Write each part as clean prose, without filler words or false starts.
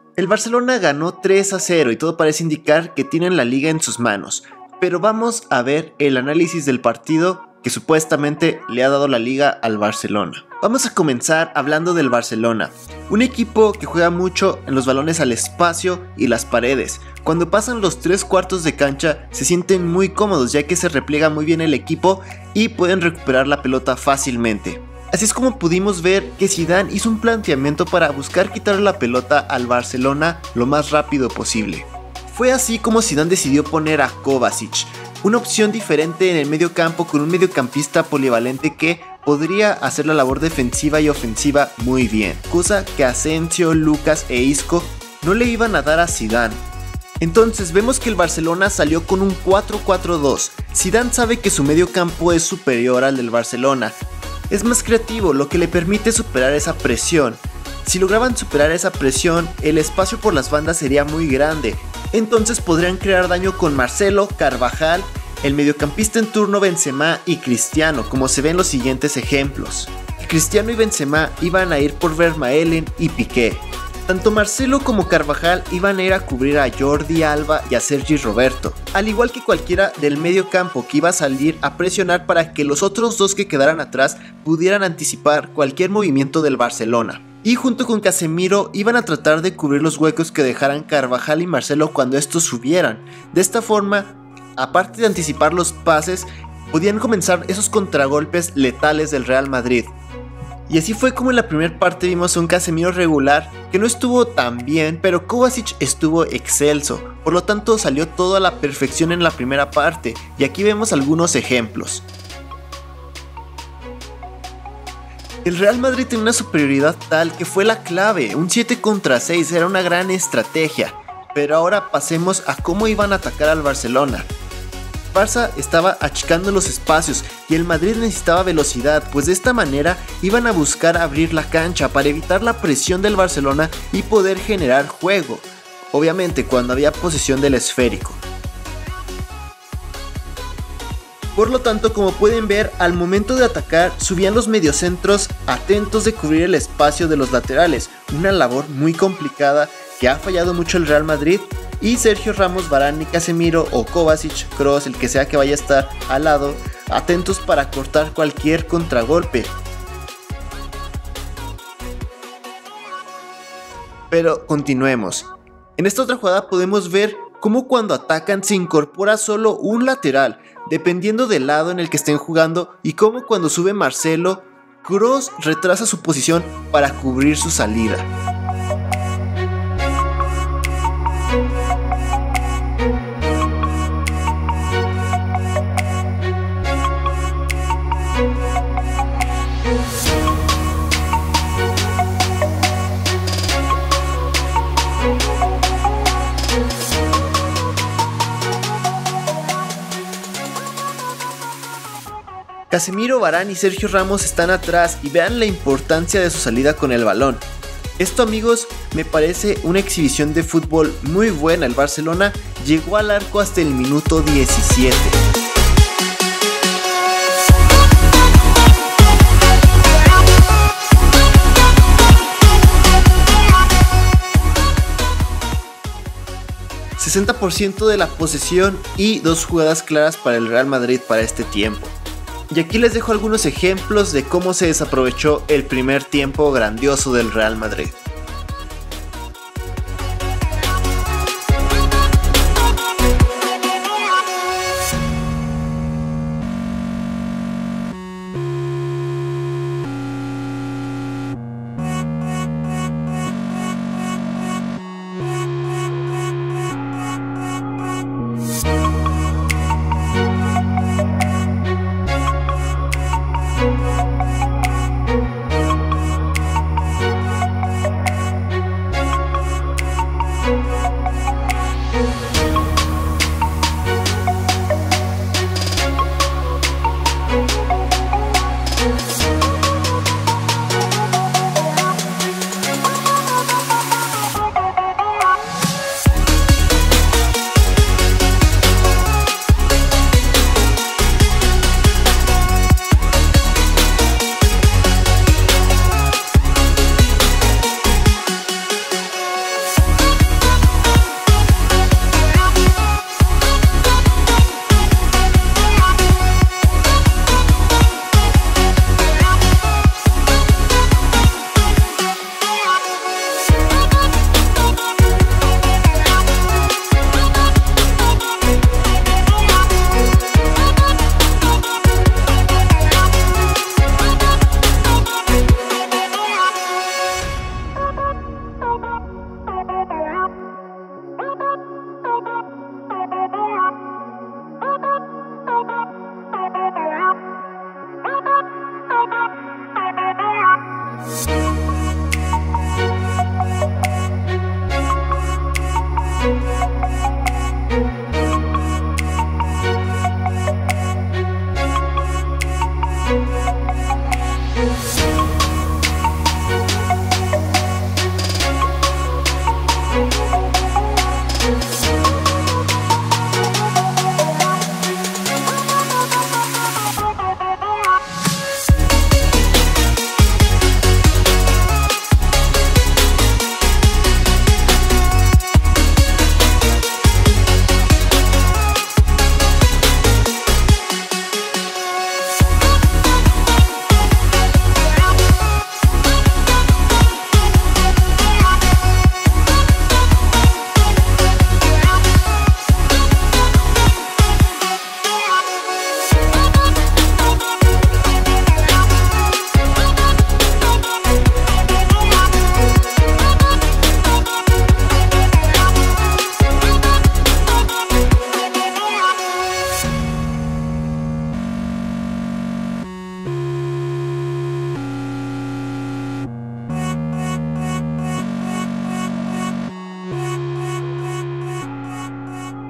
El Barcelona ganó 3-0 y todo parece indicar que tienen la liga en sus manos, pero vamos a ver el análisis del partido que supuestamente le ha dado la liga al Barcelona. Vamos a comenzar hablando del Barcelona, un equipo que juega mucho en los balones al espacio y las paredes. Cuando pasan los 3/4 de cancha se sienten muy cómodos, ya que se repliega muy bien el equipo y pueden recuperar la pelota fácilmente. Así es como pudimos ver que Zidane hizo un planteamiento para buscar quitar la pelota al Barcelona lo más rápido posible. Fue así como Zidane decidió poner a Kovacic, una opción diferente en el medio campo con un mediocampista polivalente que podría hacer la labor defensiva y ofensiva muy bien, cosa que Asensio, Lucas e Isco no le iban a dar a Zidane. Entonces vemos que el Barcelona salió con un 4-4-2. Zidane sabe que su medio campo es superior al del Barcelona. Es más creativo, lo que le permite superar esa presión. Si lograban superar esa presión, el espacio por las bandas sería muy grande. Entonces podrían crear daño con Marcelo, Carvajal, el mediocampista en turno Benzema y Cristiano, como se ven los siguientes ejemplos. Cristiano y Benzema iban a ir por Vermaelen y Piqué. Tanto Marcelo como Carvajal iban a ir a cubrir a Jordi Alba y a Sergi Roberto, al igual que cualquiera del medio campo que iba a salir a presionar para que los otros dos que quedaran atrás pudieran anticipar cualquier movimiento del Barcelona. Y junto con Casemiro iban a tratar de cubrir los huecos que dejaran Carvajal y Marcelo cuando estos subieran. De esta forma, aparte de anticipar los pases, podían comenzar esos contragolpes letales del Real Madrid. Y así fue como en la primera parte vimos a un Casemiro regular que no estuvo tan bien, pero Kovacic estuvo excelso, por lo tanto salió todo a la perfección en la primera parte, y aquí vemos algunos ejemplos. El Real Madrid tenía una superioridad tal que fue la clave, un 7-6 era una gran estrategia, pero ahora pasemos a cómo iban a atacar al Barcelona. Barça estaba achicando los espacios y el Madrid necesitaba velocidad, pues de esta manera iban a buscar abrir la cancha para evitar la presión del Barcelona y poder generar juego, obviamente cuando había posesión del esférico. Por lo tanto, como pueden ver, al momento de atacar subían los mediocentros atentos de cubrir el espacio de los laterales, una labor muy complicada que ha fallado mucho el Real Madrid. Y Sergio Ramos, Varane, Casemiro o Kovacic, Kroos, el que sea que vaya a estar al lado, atentos para cortar cualquier contragolpe. Pero continuemos. En esta otra jugada podemos ver cómo cuando atacan se incorpora solo un lateral, dependiendo del lado en el que estén jugando, y cómo cuando sube Marcelo, Kroos retrasa su posición para cubrir su salida. Casemiro, Varane y Sergio Ramos están atrás y vean la importancia de su salida con el balón. Esto, amigos, me parece una exhibición de fútbol muy buena. El Barcelona llegó al arco hasta el minuto 17. ...60% de la posesión y 2 jugadas claras para el Real Madrid para este tiempo. Y aquí les dejo algunos ejemplos de cómo se desaprovechó el primer tiempo grandioso del Real Madrid.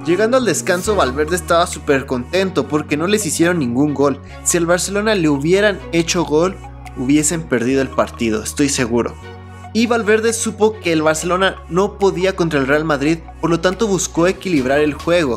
Llegando al descanso, Valverde estaba súper contento porque no les hicieron ningún gol. Si al Barcelona le hubieran hecho gol, hubiesen perdido el partido, estoy seguro. Y Valverde supo que el Barcelona no podía contra el Real Madrid, por lo tanto buscó equilibrar el juego.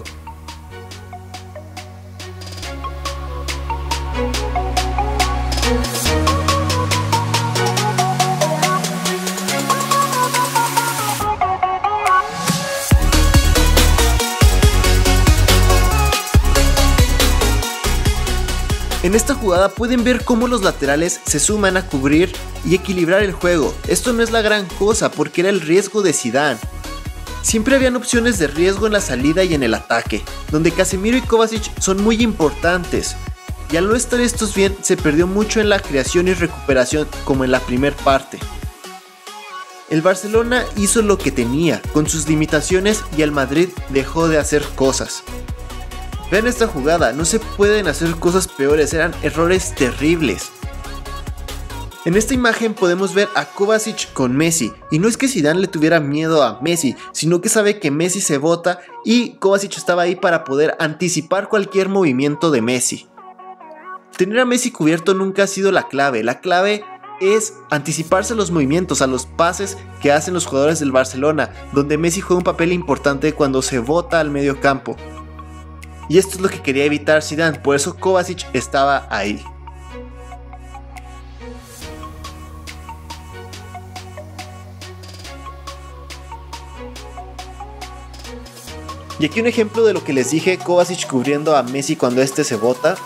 En esta jugada pueden ver cómo los laterales se suman a cubrir y equilibrar el juego. Esto no es la gran cosa porque era el riesgo de Zidane. Siempre habían opciones de riesgo en la salida y en el ataque, donde Casemiro y Kovacic son muy importantes. Y al no estar estos bien, se perdió mucho en la creación y recuperación como en la primera parte. El Barcelona hizo lo que tenía, con sus limitaciones, y el Madrid dejó de hacer cosas. Vean esta jugada, no se pueden hacer cosas peores, eran errores terribles. En esta imagen podemos ver a Kovacic con Messi, y no es que Zidane le tuviera miedo a Messi, sino que sabe que Messi se bota y Kovacic estaba ahí para poder anticipar cualquier movimiento de Messi. Tener a Messi cubierto nunca ha sido la clave es anticiparse a los movimientos, a los pases que hacen los jugadores del Barcelona, donde Messi juega un papel importante cuando se bota al medio campo. Y esto es lo que quería evitar Zidane, por eso Kovacic estaba ahí. Y aquí un ejemplo de lo que les dije, Kovacic cubriendo a Messi cuando este se bota.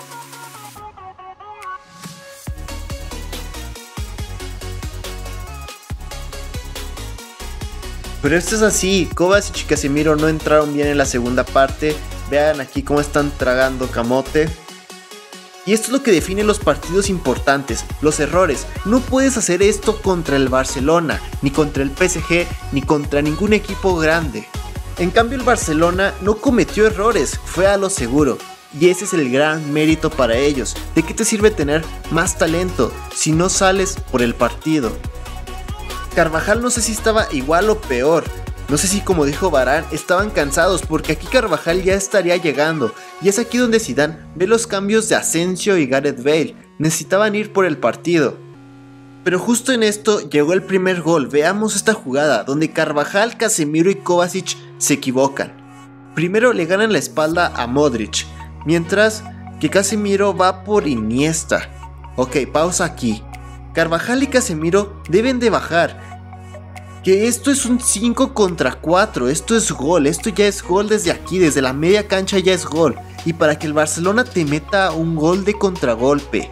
Pero esto es así, Kovacic y Casemiro no entraron bien en la segunda parte. Vean aquí cómo están tragando camote. Y esto es lo que define los partidos importantes, los errores. No puedes hacer esto contra el Barcelona, ni contra el PSG, ni contra ningún equipo grande. En cambio el Barcelona no cometió errores, fue a lo seguro. Y ese es el gran mérito para ellos. ¿De qué te sirve tener más talento si no sales por el partido? Carvajal no sé si estaba igual o peor. No sé si, como dijo Varane, estaban cansados porque aquí Carvajal ya estaría llegando. Y es aquí donde Zidane ve los cambios de Asensio y Gareth Bale. Necesitaban ir por el partido. Pero justo en esto llegó el primer gol. Veamos esta jugada donde Carvajal, Casemiro y Kovacic se equivocan. Primero le ganan la espalda a Modric, mientras que Casemiro va por Iniesta. Ok, pausa aquí. Carvajal y Casemiro deben de bajar. Que esto es un 5 contra 4, esto es gol, esto ya es gol desde aquí, desde la media cancha ya es gol. Y para que el Barcelona te meta un gol de contragolpe.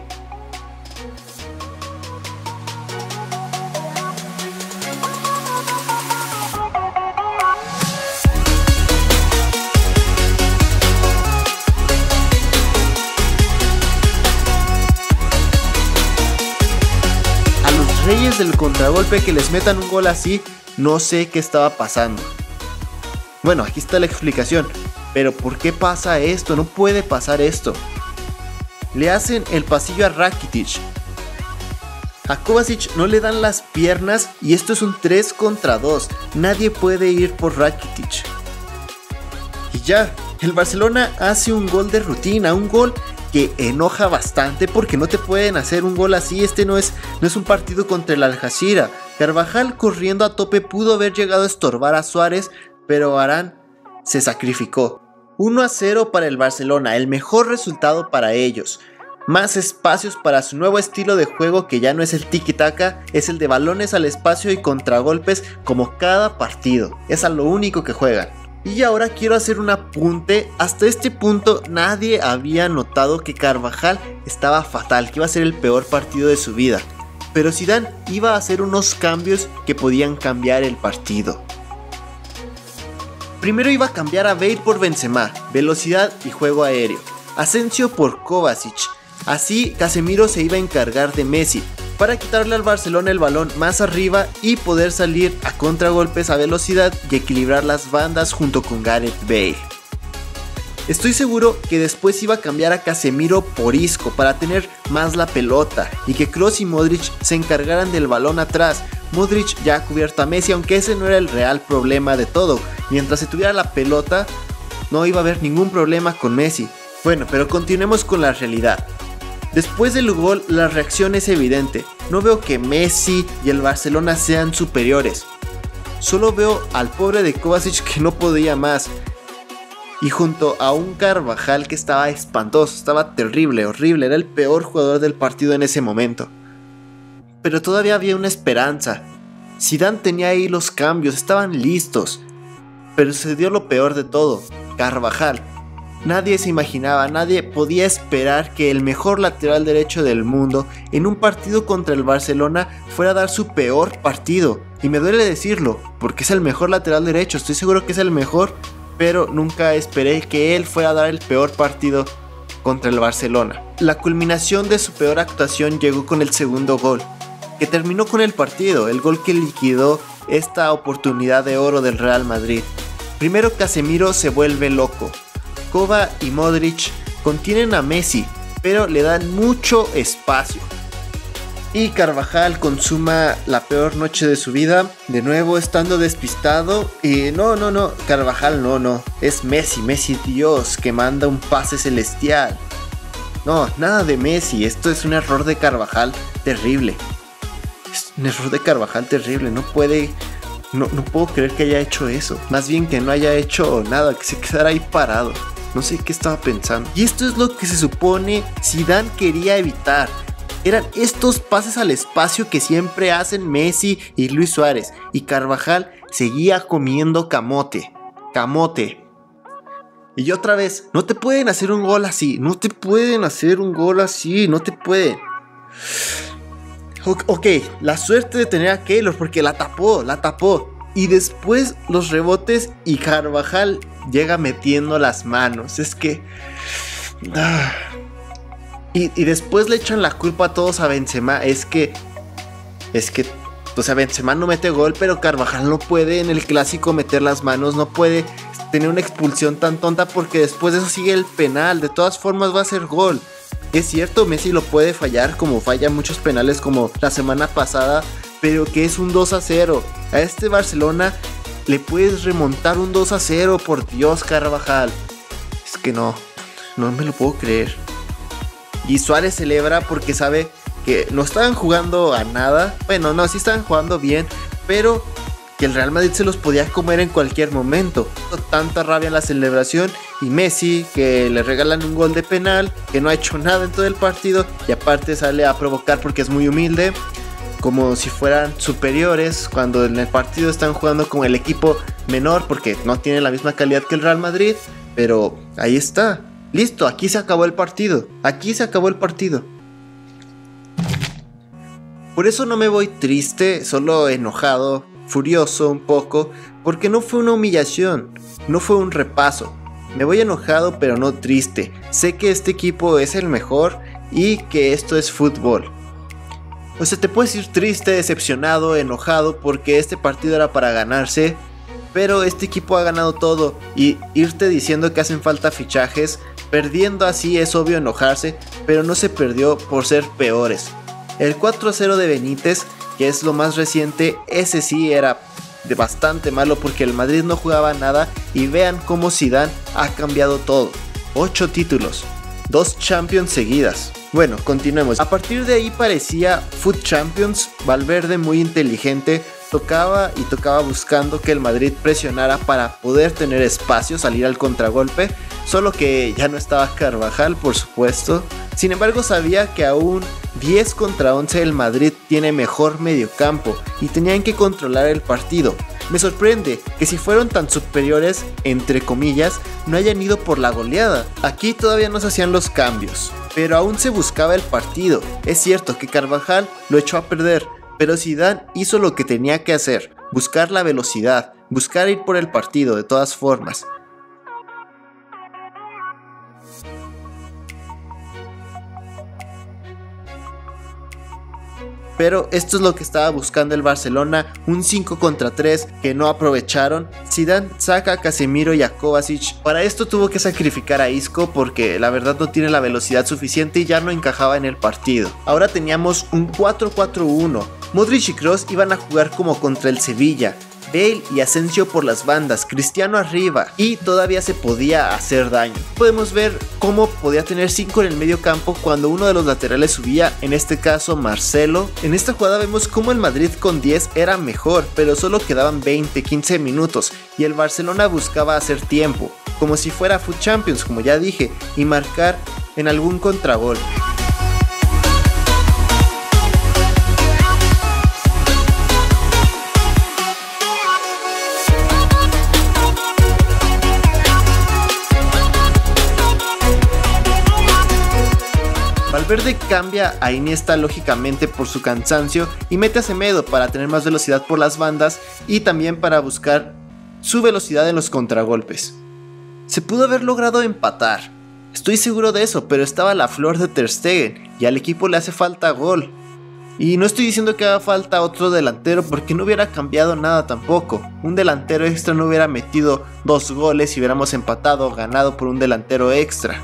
Reyes del contragolpe que les metan un gol así, no sé qué estaba pasando. Bueno, aquí está la explicación, pero ¿por qué pasa esto? No puede pasar esto. Le hacen el pasillo a Rakitic. A Kovacic no le dan las piernas y esto es un 3 contra 2. Nadie puede ir por Rakitic. Y ya, el Barcelona hace un gol de rutina, un gol que enoja bastante porque no te pueden hacer un gol así. Este no es un partido contra el Al-Jazira. Carvajal corriendo a tope pudo haber llegado a estorbar a Suárez, pero Varane se sacrificó. 1-0 para el Barcelona, el mejor resultado para ellos. Más espacios para su nuevo estilo de juego, que ya no es el tiki-taka, es el de balones al espacio y contragolpes como cada partido. Es a lo único que juegan. Y ahora quiero hacer un apunte. Hasta este punto nadie había notado que Carvajal estaba fatal, que iba a ser el peor partido de su vida. Pero Zidane iba a hacer unos cambios que podían cambiar el partido. Primero iba a cambiar a Bale por Benzema, velocidad y juego aéreo. Asensio por Kovacic. Así Casemiro se iba a encargar de Messi, para quitarle al Barcelona el balón más arriba y poder salir a contragolpes a velocidad y equilibrar las bandas junto con Gareth Bale. Estoy seguro que después iba a cambiar a Casemiro por Isco para tener más la pelota y que Kroos y Modric se encargaran del balón atrás. Modric ya ha cubierto a Messi, aunque ese no era el real problema de todo. Mientras se tuviera la pelota, no iba a haber ningún problema con Messi. Bueno, pero continuemos con la realidad. Después del gol, la reacción es evidente. No veo que Messi y el Barcelona sean superiores. Solo veo al pobre de Kovacic que no podía más. Y junto a un Carvajal que estaba espantoso, estaba terrible, horrible. Era el peor jugador del partido en ese momento. Pero todavía había una esperanza. Zidane tenía ahí los cambios, estaban listos. Pero se dio lo peor de todo, Carvajal. Nadie se imaginaba, nadie podía esperar que el mejor lateral derecho del mundo en un partido contra el Barcelona fuera a dar su peor partido. Y me duele decirlo, porque es el mejor lateral derecho, estoy seguro que es el mejor, pero nunca esperé que él fuera a dar el peor partido contra el Barcelona. La culminación de su peor actuación llegó con el segundo gol, que terminó con el partido, el gol que liquidó esta oportunidad de oro del Real Madrid. Primero Casemiro se vuelve loco. Kovac y Modric contienen a Messi, pero le dan mucho espacio. Y Carvajal consuma la peor noche de su vida, de nuevo estando despistado. Y no, Carvajal no, es Messi Dios que manda un pase celestial. No, nada de Messi, esto es un error de Carvajal terrible. Es un error de Carvajal terrible, no puedo creer que haya hecho eso. Más bien que no haya hecho nada, que se quedara ahí parado. No sé qué estaba pensando. Y esto es lo que se supone Zidane quería evitar. Eran estos pases al espacio que siempre hacen Messi y Luis Suárez. Y Carvajal seguía comiendo camote. Y otra vez, no te pueden hacer un gol así. No te pueden. Ok, la suerte de tener a Keylor porque la tapó. Y después los rebotes y Carvajal llega metiendo las manos. Es que... Y después le echan la culpa a todos a Benzema. Es que... O sea, Benzema no mete gol, pero Carvajal no puede en el clásico meter las manos. No puede tener una expulsión tan tonta porque después de eso sigue el penal. De todas formas va a ser gol. Es cierto, Messi lo puede fallar como falla muchos penales como la semana pasada, pero que es un 2-0. A este Barcelona le puedes remontar un 2-0, por Dios, Carvajal. Es que no me lo puedo creer. Y Suárez celebra porque sabe que no estaban jugando a nada. Bueno, no, sí estaban jugando bien, pero que el Real Madrid se los podía comer en cualquier momento. Tanta rabia en la celebración. Y Messi, que le regalan un gol de penal, que no ha hecho nada en todo el partido, y aparte sale a provocar porque es muy humilde, como si fueran superiores, cuando en el partido están jugando con el equipo menor, porque no tienen la misma calidad que el Real Madrid. Pero ahí está, listo, aquí se acabó el partido. Por eso no me voy triste, solo enojado, furioso un poco, porque no fue una humillación, no fue un repaso. Me voy enojado pero no triste. Sé que este equipo es el mejor y que esto es fútbol. O sea, te puedes ir triste, decepcionado, enojado porque este partido era para ganarse, pero este equipo ha ganado todo. Y irte diciendo que hacen falta fichajes, perdiendo así es obvio enojarse, pero no se perdió por ser peores. El 4-0 de Benítez, que es lo más reciente, ese sí era bastante malo porque el Madrid no jugaba nada. Y vean cómo Zidane ha cambiado todo. 8 títulos, 2 Champions seguidas. Bueno, continuemos. A partir de ahí parecía Foot Champions. Valverde, muy inteligente, tocaba buscando que el Madrid presionara para poder tener espacio, salir al contragolpe. Solo que ya no estaba Carvajal, por supuesto. Sin embargo, sabía que aún 10 contra 11 el Madrid tiene mejor mediocampo y tenían que controlar el partido. Me sorprende que si fueron tan superiores, entre comillas, no hayan ido por la goleada. Aquí todavía no se hacían los cambios, pero aún se buscaba el partido. Es cierto que Carvajal lo echó a perder, pero Zidane hizo lo que tenía que hacer, buscar la velocidad, buscar ir por el partido de todas formas. Pero esto es lo que estaba buscando el Barcelona, un 5 contra 3 que no aprovecharon. Zidane saca a Casemiro y a Kovacic. Para esto tuvo que sacrificar a Isco porque la verdad no tiene la velocidad suficiente y ya no encajaba en el partido. Ahora teníamos un 4-4-1. Modric y Kroos iban a jugar como contra el Sevilla. Bale y Asensio por las bandas, Cristiano arriba y todavía se podía hacer daño. Podemos ver cómo podía tener 5 en el medio campo cuando uno de los laterales subía, en este caso Marcelo. En esta jugada vemos cómo el Madrid con 10 era mejor, pero solo quedaban 20-15 minutos y el Barcelona buscaba hacer tiempo, como si fuera Foot Champions, como ya dije, y marcar en algún contragolpe. Valverde cambia a Iniesta lógicamente por su cansancio y mete a Semedo para tener más velocidad por las bandas y también para buscar su velocidad en los contragolpes. Se pudo haber logrado empatar, estoy seguro de eso, pero estaba la flor de Ter Stegen y al equipo le hace falta gol. Y no estoy diciendo que haga falta otro delantero porque no hubiera cambiado nada tampoco. Un delantero extra no hubiera metido 2 goles y hubiéramos empatado o ganado por un delantero extra.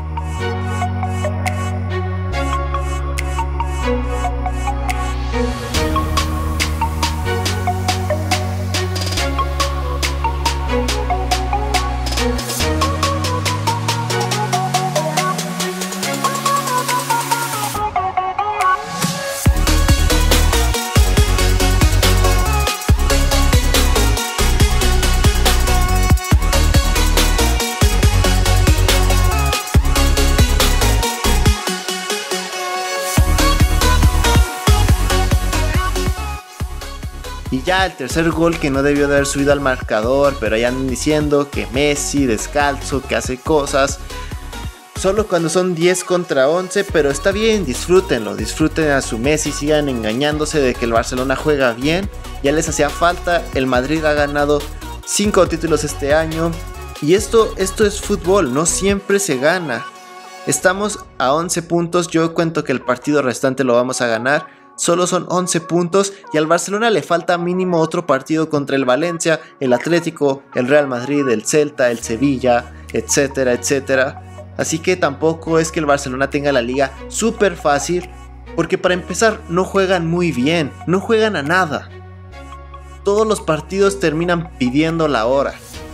Y ya el tercer gol que no debió de haber subido al marcador, pero ya andan diciendo que Messi descalzo, que hace cosas. Solo cuando son 10 contra 11, pero está bien, disfrútenlo, disfruten a su Messi, sigan engañándose de que el Barcelona juega bien. Ya les hacía falta, el Madrid ha ganado 5 títulos este año. Y esto es fútbol, no siempre se gana. Estamos a 11 puntos, yo cuento que el partido restante lo vamos a ganar. Solo son 11 puntos y al Barcelona le falta mínimo otro partido contra el Valencia, el Atlético, el Real Madrid, el Celta, el Sevilla, etcétera, etcétera. Así que tampoco es que el Barcelona tenga la liga súper fácil, porque para empezar no juegan muy bien, no juegan a nada. Todos los partidos terminan pidiendo la hora.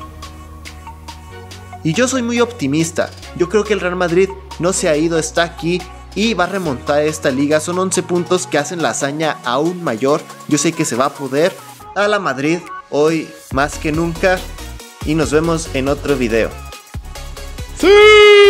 Y yo soy muy optimista, yo creo que el Real Madrid no se ha ido, está aquí y va a remontar esta liga. Son 11 puntos que hacen la hazaña aún mayor. Yo sé que se va a poder. A la Madrid hoy más que nunca y nos vemos en otro video. ¡Sí!